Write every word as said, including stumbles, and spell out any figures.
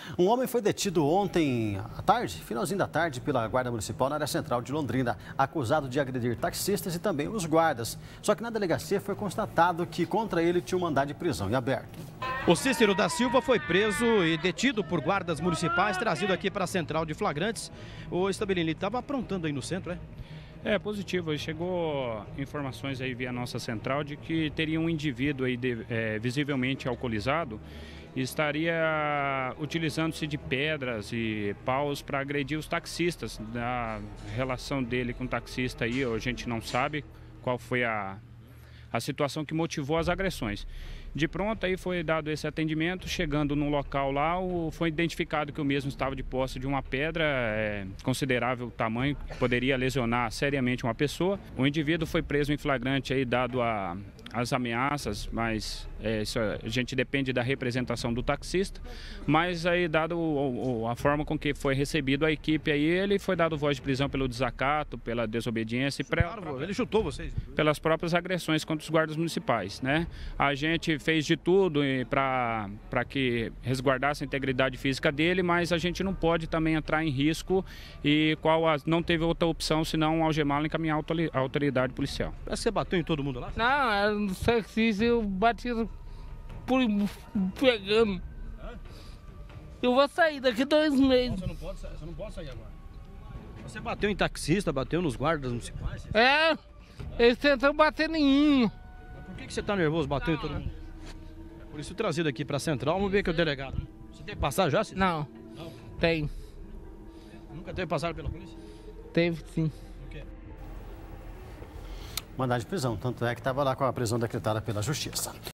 Um homem foi detido ontem à tarde, finalzinho da tarde, pela Guarda Municipal na área central de Londrina, acusado de agredir taxistas e também os guardas. Só que na delegacia foi constatado que contra ele tinha um mandado de prisão em aberto. O Cícero da Silva foi preso e detido por guardas municipais, trazido aqui para a central de flagrantes. O Estabelini estava aprontando aí no centro, é? É positivo, chegou informações aí via nossa central de que teria um indivíduo aí de, é, visivelmente alcoolizado e estaria utilizando-se de pedras e paus para agredir os taxistas. A relação dele com o taxista aí, a gente não sabe qual foi a, a situação que motivou as agressões. De pronto aí foi dado esse atendimento, chegando no local lá, o, foi identificado que o mesmo estava de posse de uma pedra é, considerável tamanho, que poderia lesionar seriamente uma pessoa. O indivíduo foi preso em flagrante aí, dado a, as ameaças, mas é, isso, a gente depende da representação do taxista, mas aí dado o, o, a forma com que foi recebido a equipe aí, ele foi dado voz de prisão pelo desacato, pela desobediência e pra, ele chutou vocês? Pelas próprias agressões contra os guardas municipais, né? A gente fez de tudo para para que resguardasse a integridade física dele, mas a gente não pode também entrar em risco e qual a, não teve outra opção senão algemá-lo e encaminhar a autoridade policial. Parece que você bateu em todo mundo lá? Não, era no taxista, eu bati por pegando. Eu vou sair daqui dois meses. Não, você, não pode, você não pode sair agora. Você bateu em taxista, bateu nos guardas municipais? É, eles tentam bater em um. Por que, que você tá nervoso, bateu em todo mundo? É por isso trazido aqui pra central, vamos ver que é o delegado. Você tem que passar já? Cícero? Não, Não? tem. Nunca teve passado pela polícia? Teve sim. O quê? Mandado de prisão, tanto é que estava lá com a prisão decretada pela Justiça.